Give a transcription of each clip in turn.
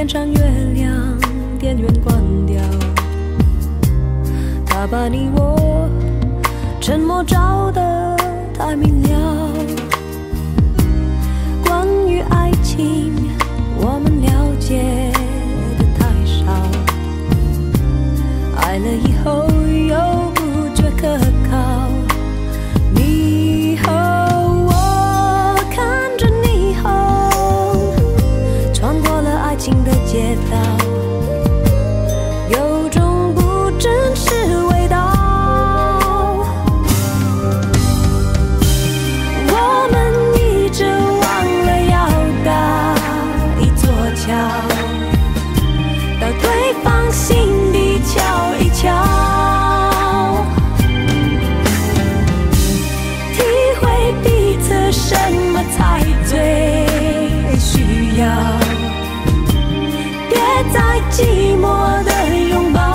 上月亮，电源关掉，他把你我沉默照得太明了。关于爱情，我们了解的太少，爱了以后又不觉可靠。你和我看着霓虹，穿过了爱情的街道，有种不真实味道。我们一直忘了要搭一座桥，到对方心底瞧一瞧，体会彼此什么才最需要，别再寂寞的拥抱。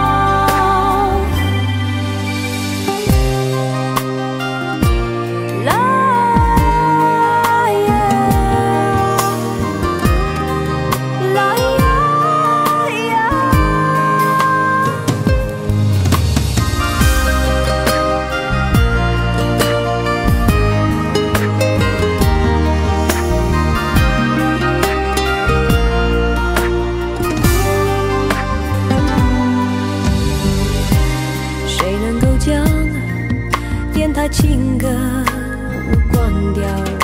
情歌关掉，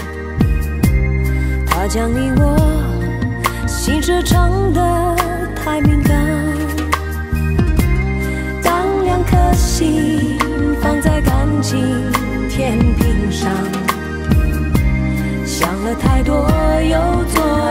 他将你我心事唱得太敏感。当两颗心放在感情天平上，想了太多又做